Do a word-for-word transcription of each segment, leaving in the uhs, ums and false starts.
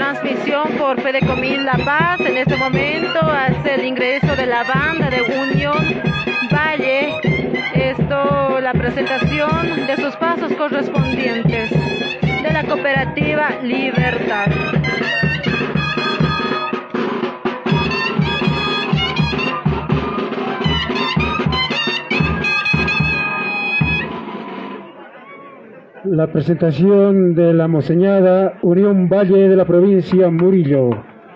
transmisión por Fedecomil La Paz. En este momento hace el ingreso de la banda de Unión Valle. Esto, la presentación de sus pasos correspondientes de la cooperativa Libertad. La presentación de la Monseñada Unión Valle de la provincia Murillo.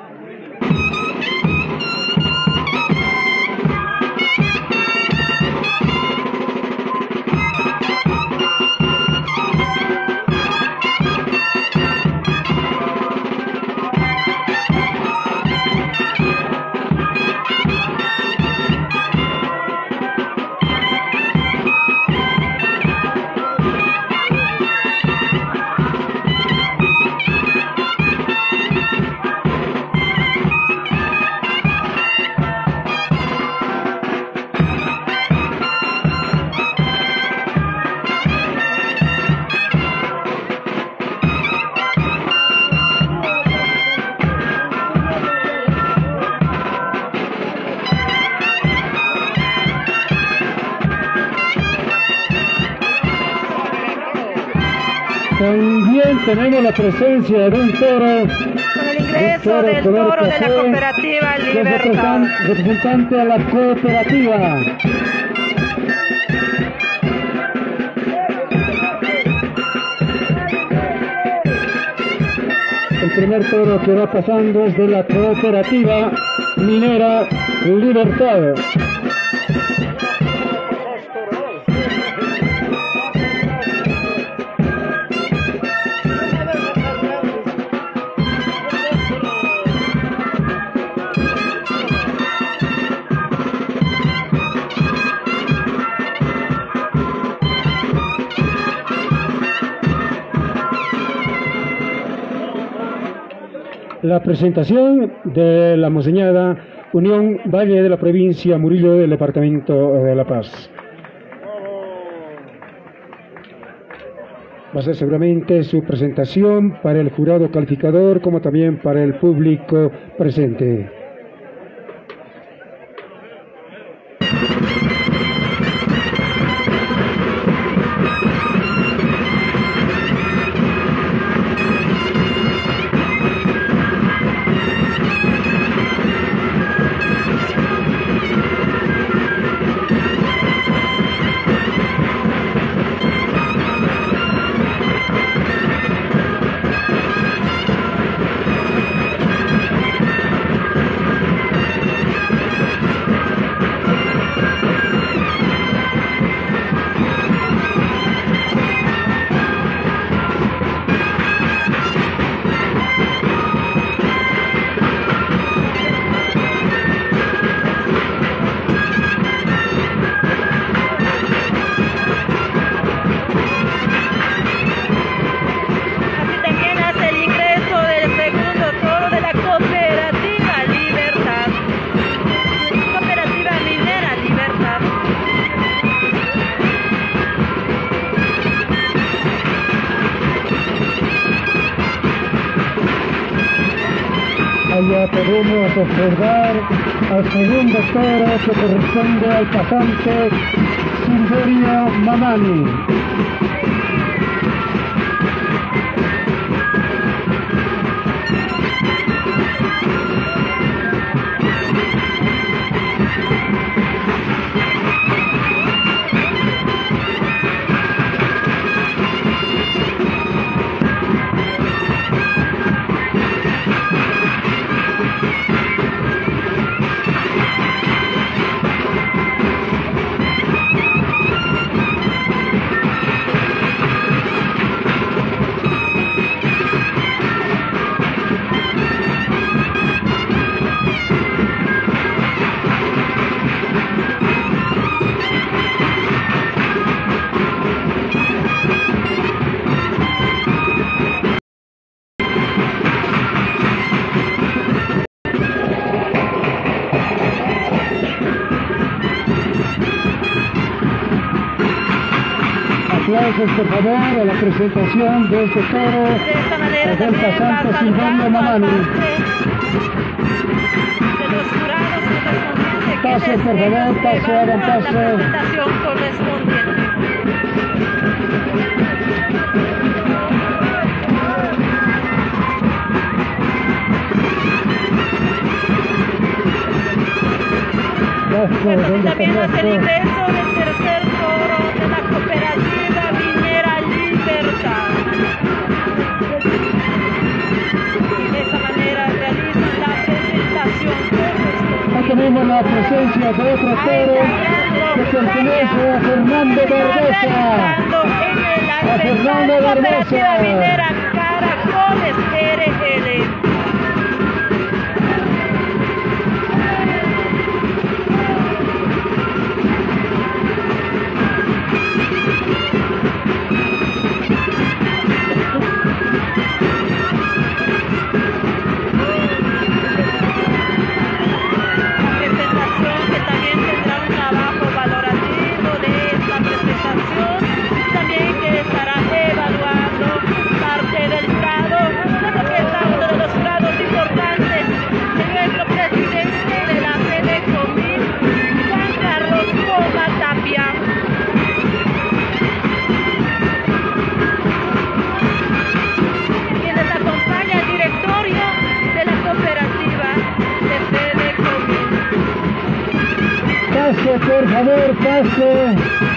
También tenemos la presencia de un toro, con el ingreso toro del color toro de café, la cooperativa Libertad. Representante a la cooperativa. El primer toro que va pasando es de la cooperativa minera Libertad. La presentación de la Monseñada Unión Valle de la provincia Murillo del departamento de La Paz. Va a ser seguramente su presentación para el jurado calificador como también para el público presente. Allá podemos observar al segundo toro que corresponde al pasante Silverio Mamani. pasos, por favor, a la presentación de este toro. De esta manera del también pasante va Silvano saludando Mamani. aparte de los jurados correspondientes. Paso, quienes por favor, ellos paso, evalúan hagan paso. la presentación correspondiente. Bueno, y también hace el ingreso del tercer toro de la cooperativa minera Libertad. De esta manera realizan la presentación correspondiente. Aquí tenemos la presencia de otro toro que pertenece a Fernando Barbosa. A Fernando Cooperativa Barbosa. Minera Caracoles R L. Paso, por favor, paso.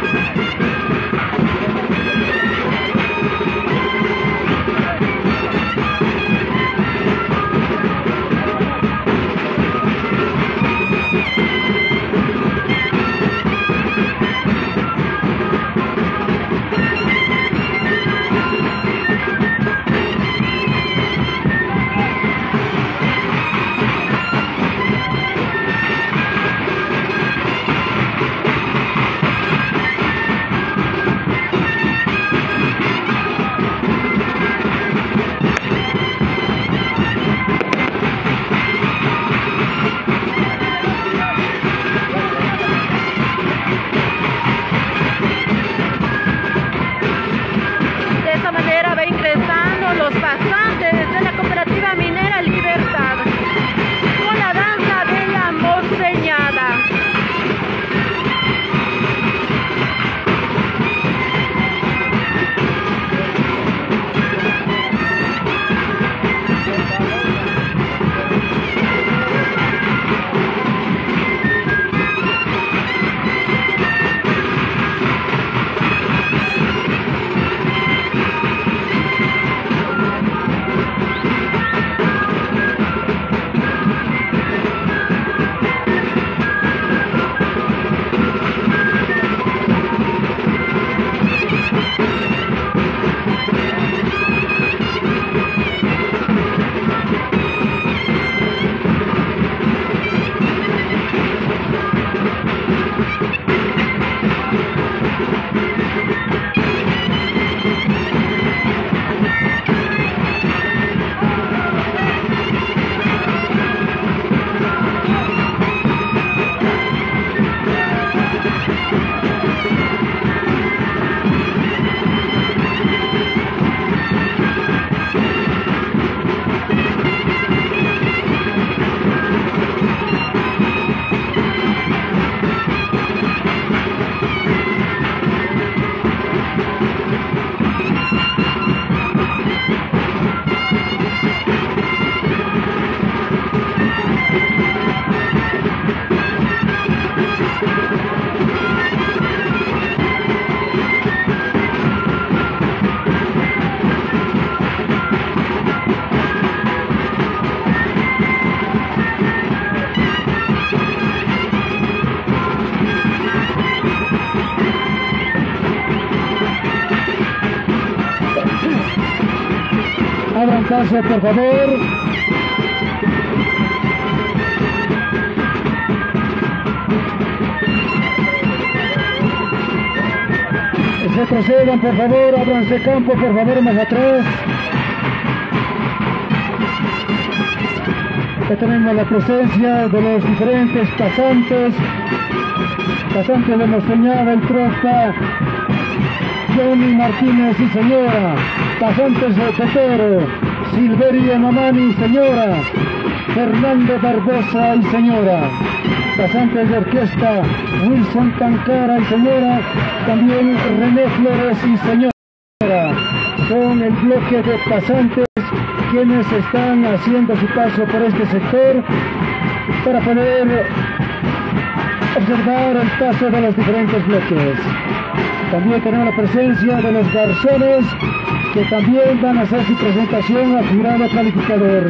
Abran paso, por favor. Retrocedan, por favor, ábranse campo, por favor, más atrás. Ya tenemos la presencia de los diferentes pasantes, pasantes de Monseñada, el Tropa, Johnny Martínez y señora. Pasantes de Totoro, Silveria Mamani, señora. Fernando Barbosa y señora. Pasantes de orquesta, Wilson Tancara y señora. También René Flores y señora. Son el bloque de pasantes quienes están haciendo su paso por este sector para poder observar el paso de los diferentes bloques. También tenemos la presencia de los garzones que también van a hacer su presentación al jurado calificador.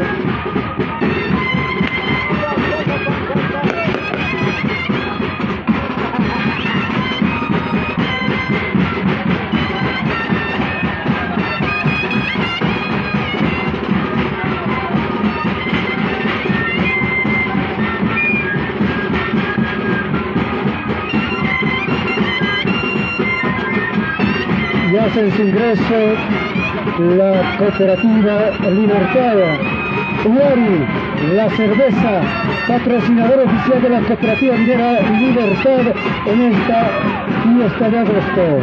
Y hacen su ingreso la cooperativa Libertad, Uari, la cerveza, patrocinador oficial de la cooperativa minera Libertad en esta fiesta de agosto.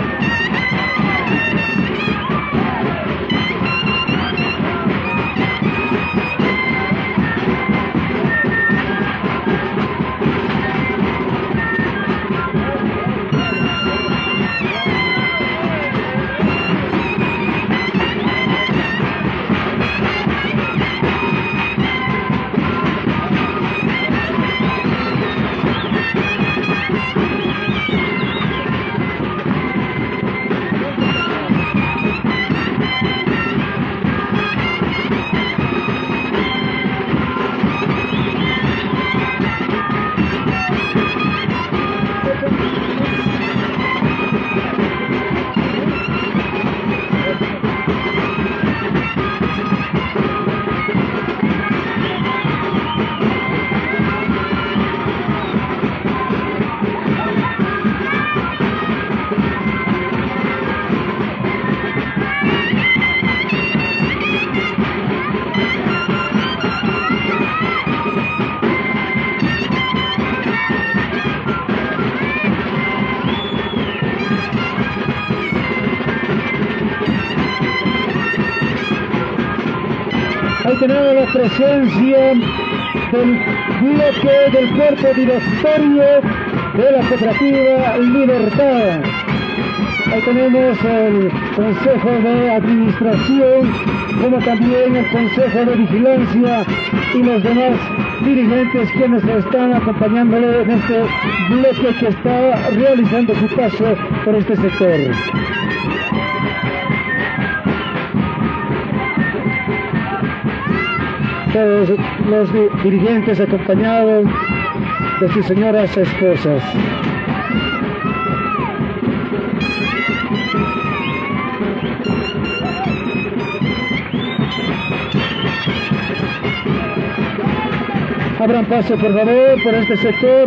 Ahí tenemos la presencia del bloque del cuerpo directorio de la cooperativa Libertad. Ahí tenemos el Consejo de Administración, como también el Consejo de Vigilancia y los demás dirigentes quienes están acompañándole en este bloque que está realizando su paso por este sector. Todos los dirigentes acompañados de sus señoras esposas. Abran paso por favor por este sector.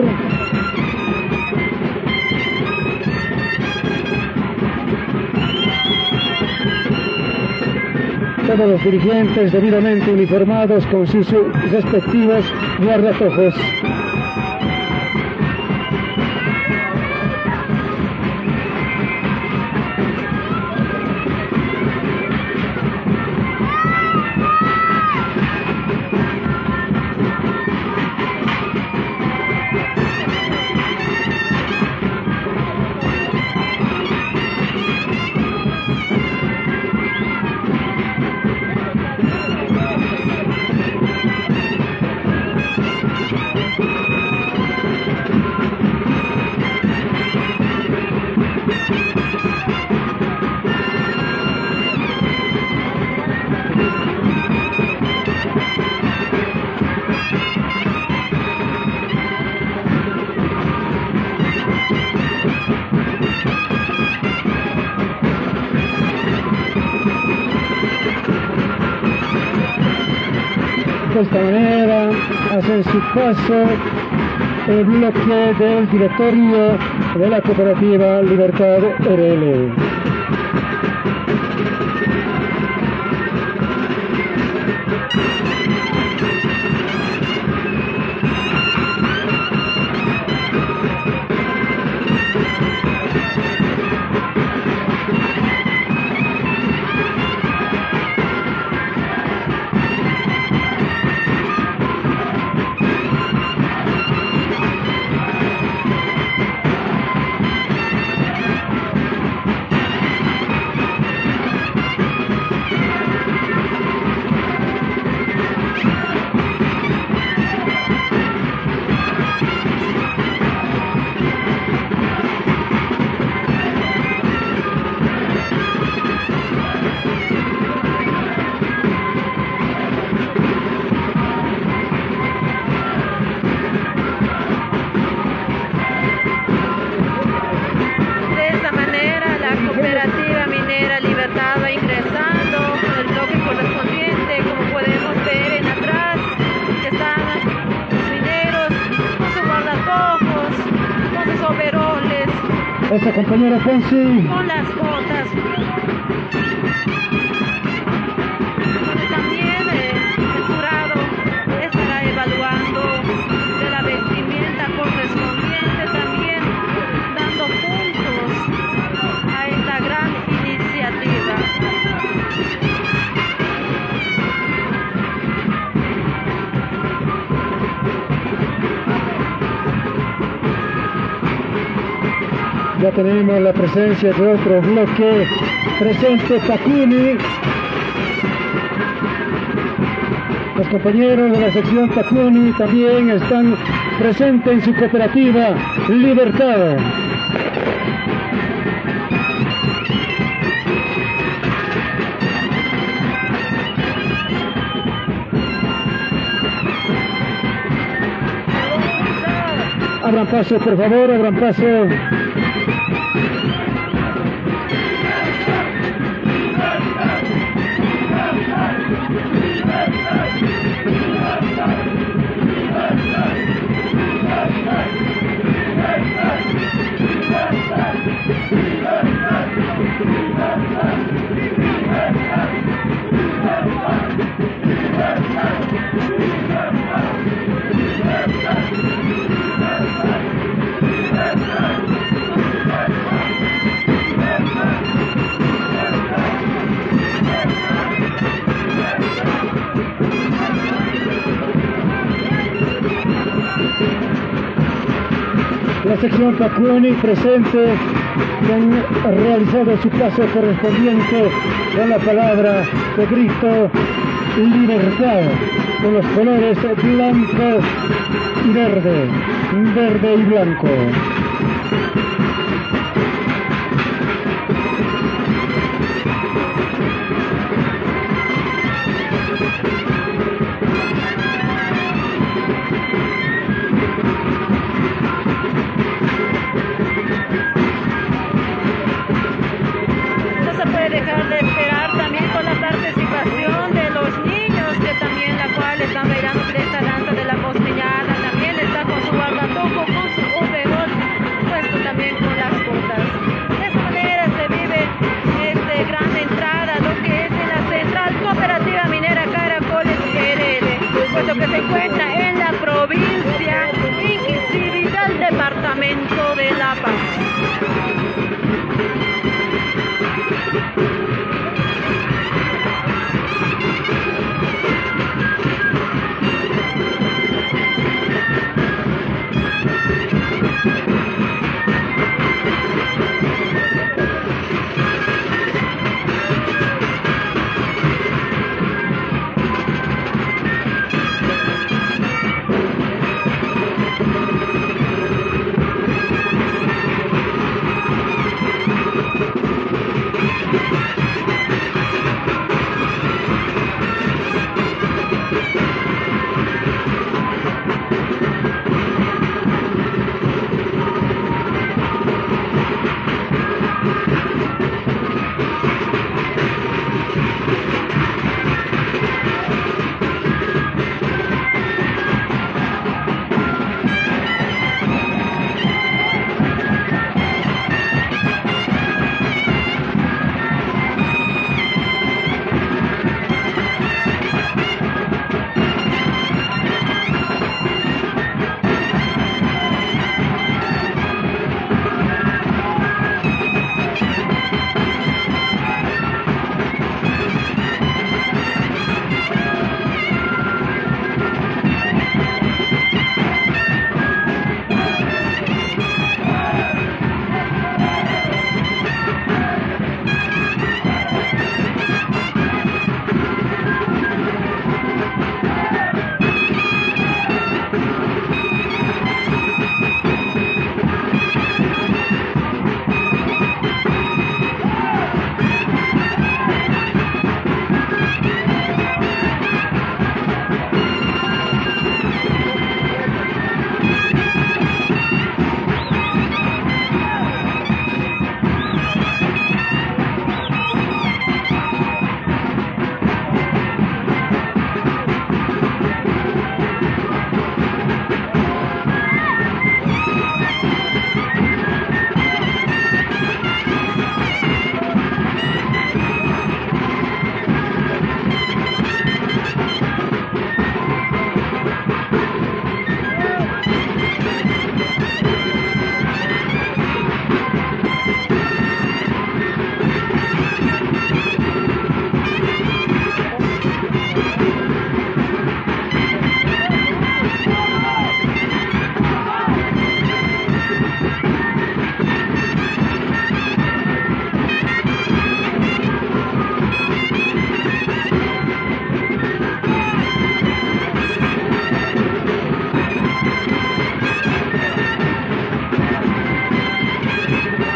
Todos los dirigentes debidamente uniformados con sus respectivos guardatojos. De esta manera hacen su paso el bloque del directorio de la cooperativa Libertad R L. Esta compañera Fonsi. Con las botas. Donde también eh, el jurado estará evaluando de la vestimenta correspondiente, también dando puntos a esta gran iniciativa. Ya tenemos la presencia de otro bloque. Presente Takuni. Los compañeros de la sección Takuni también están presentes en su cooperativa Libertad. Abran paso, por favor, abran paso. La sección Takuni presente, que han realizado su paso correspondiente con la palabra de grito Libertad, con los colores blanco y verde, verde y blanco. Dejar de esperar también con la participación de los niños, que también la cual están bailando esta danza de la postiñada, también está con su barbatoco, con su overol, puesto también con las botas. De esta manera se vive esta gran entrada, lo que es en la Central Cooperativa Minera Caracoles R L, puesto que se encuentra en la provincia Inquisivi del departamento de La Paz.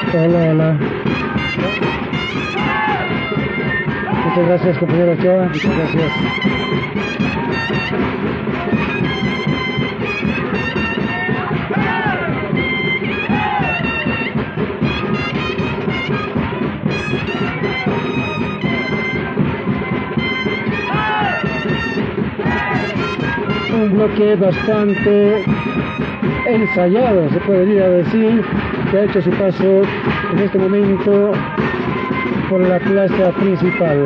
Hola, hola. Muchas gracias, compañero Ochoa. Muchas gracias. Un bloque bastante ensayado, se podría decir, que ha hecho su paso en este momento por la plaza principal.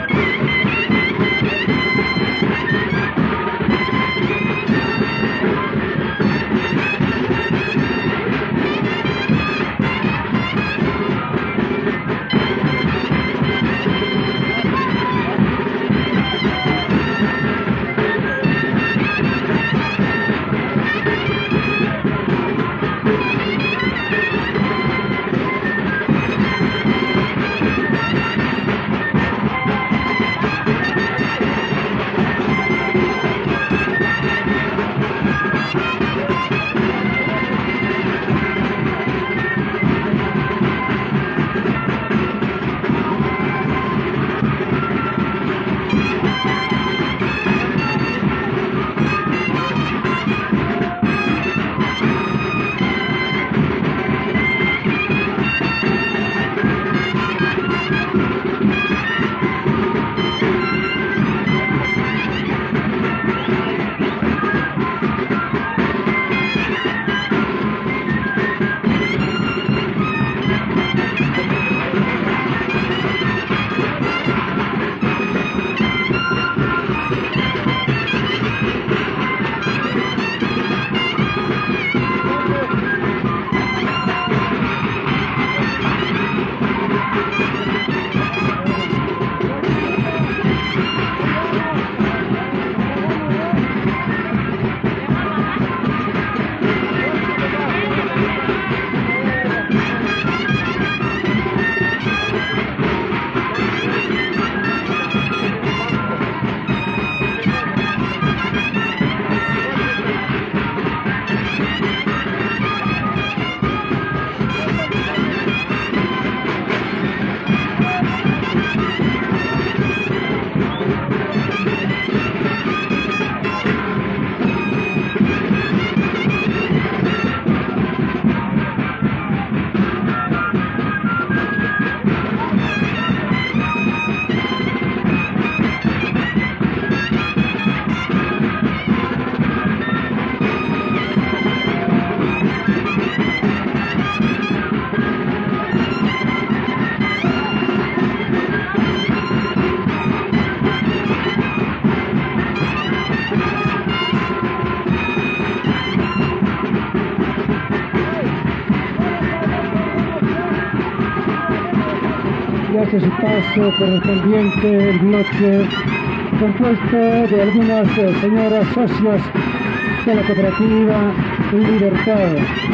Hace su paso correspondiente el bloque compuesto de algunas eh, señoras socias de la cooperativa Libertad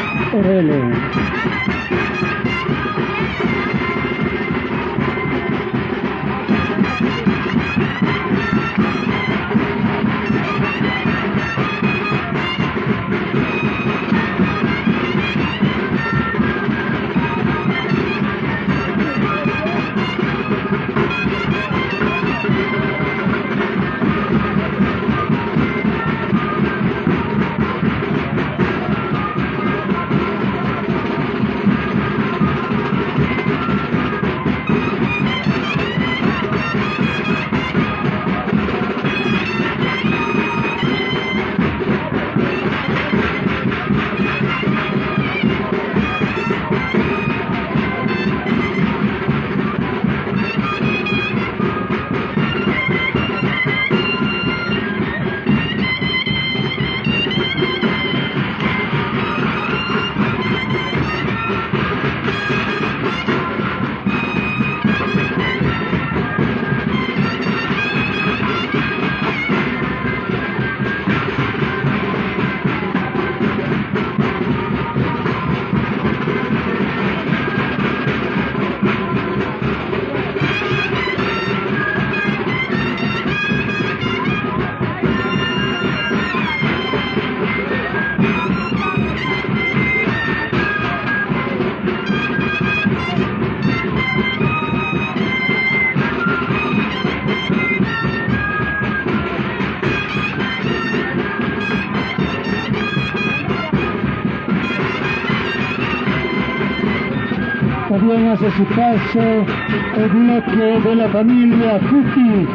R L. También hace su paso el bloque de la familia Cuti.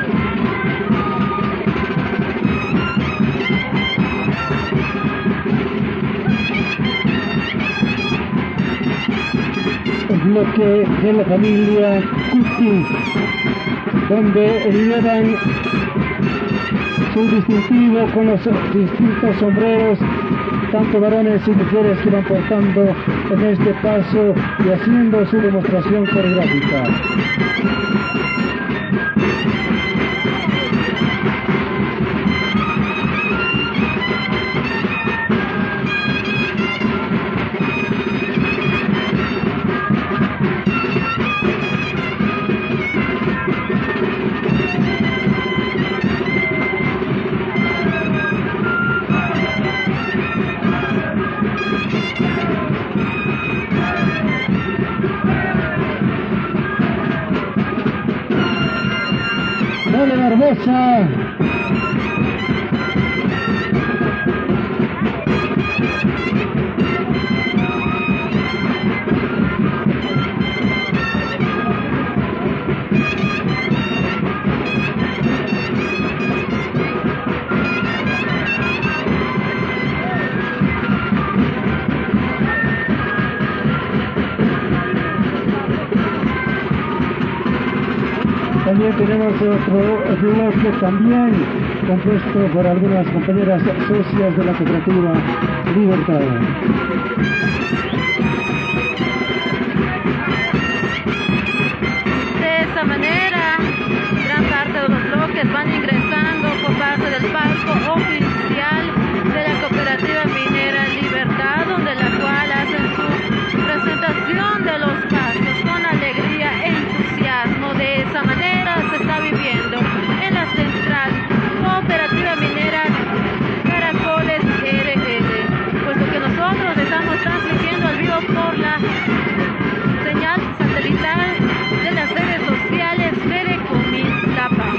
El bloque de la familia Cuti, donde llevan su distintivo con los distintos sombreros, tanto varones y mujeres que van portando en este paso y haciendo su demostración coreográfica. Dale, Barbosa. También tenemos otro bloque también compuesto por algunas compañeras socias de la cooperativa Libertad. De esta manera, gran parte de los bloques van ingresando por parte del palco oficial de la cooperativa minera Libertad, donde la cual hacen su presentación de los pasos con alegría e entusiasmo. De esa manera se está viviendo en la central cooperativa minera Caracoles R L, puesto que nosotros estamos transmitiendo al vivo por la señal satelital de las redes sociales Telecomil La Paz.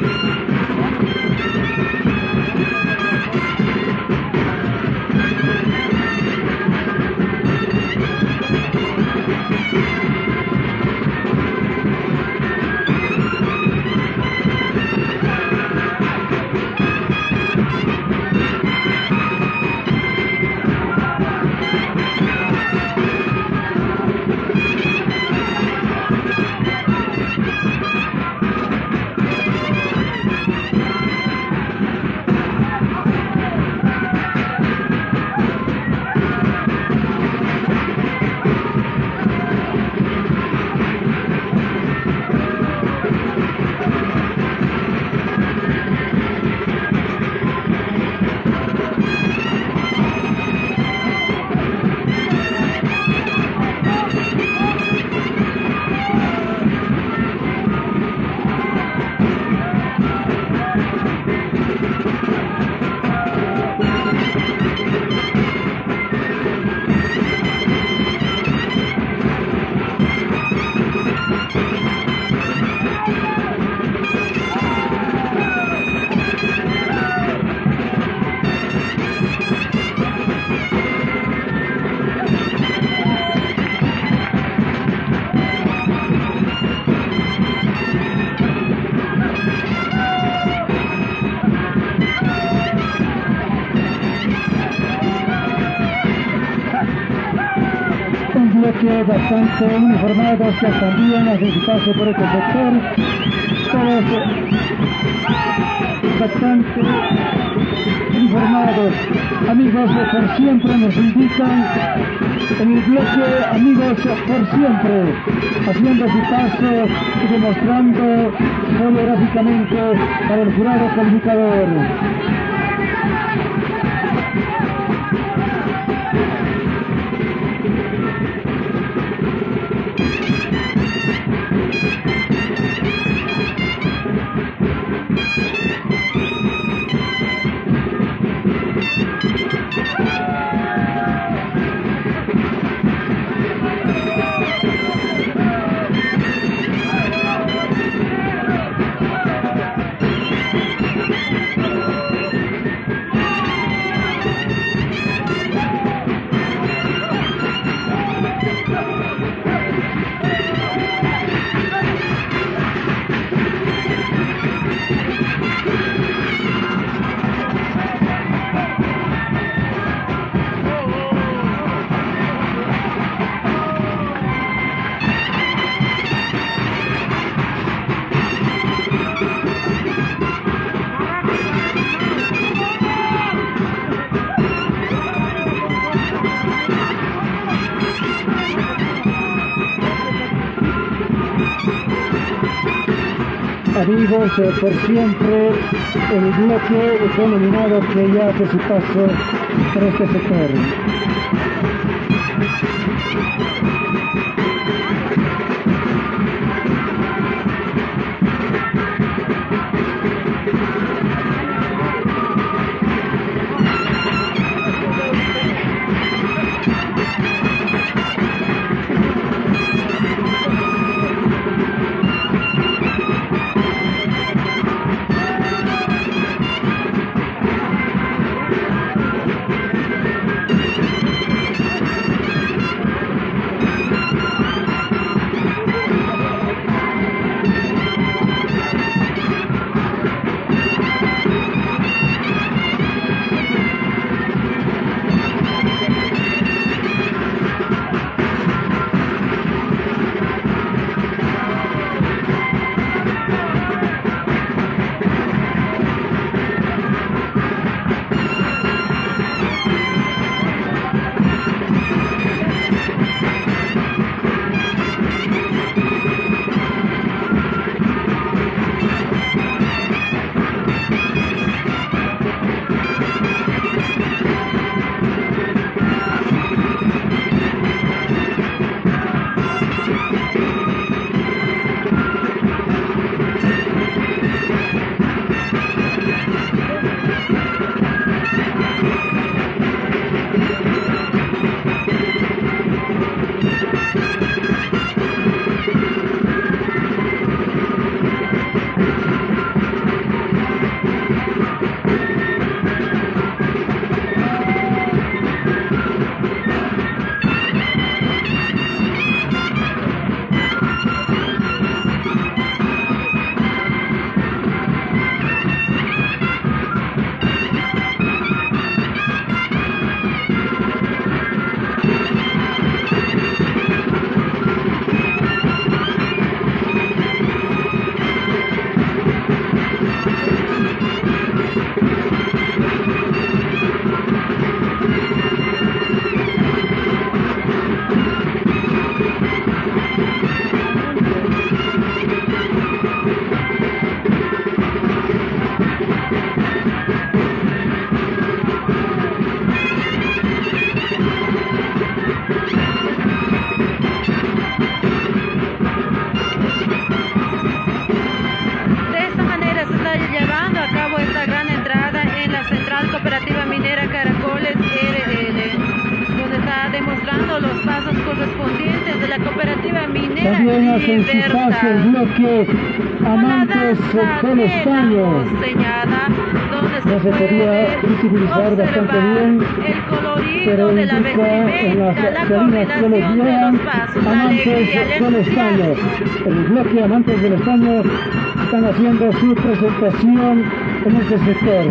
bloque bastante uniformados que también hacen su paso por este sector, todos bastante uniformados. Amigos por siempre nos indican en el bloque amigos por siempre, haciendo su paso y demostrando coreográficamente para el jurado calificador. mantenga vivos eh, por siempre el bloque denominado que ya hace su paso por este sector. Cooperativa Minera Caracoles R L, donde está demostrando los pasos correspondientes de la Cooperativa Minera También hacen su paso el bloque Amantes del Estaño. No se podía visibilizar bastante bien, pero indica en las salinas que les llevan Amantes del Estaño. El bloque Amantes del Estaño están haciendo su presentación en este sector.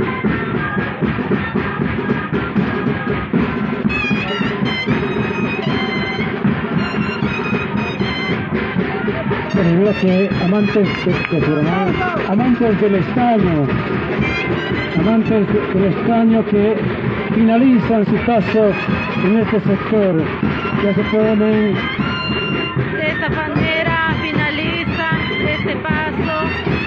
Bueno, que amantes, de, de, amantes del estaño, amantes del estaño que finalizan su paso en este sector, ya se ponen. De esta manera finaliza este paso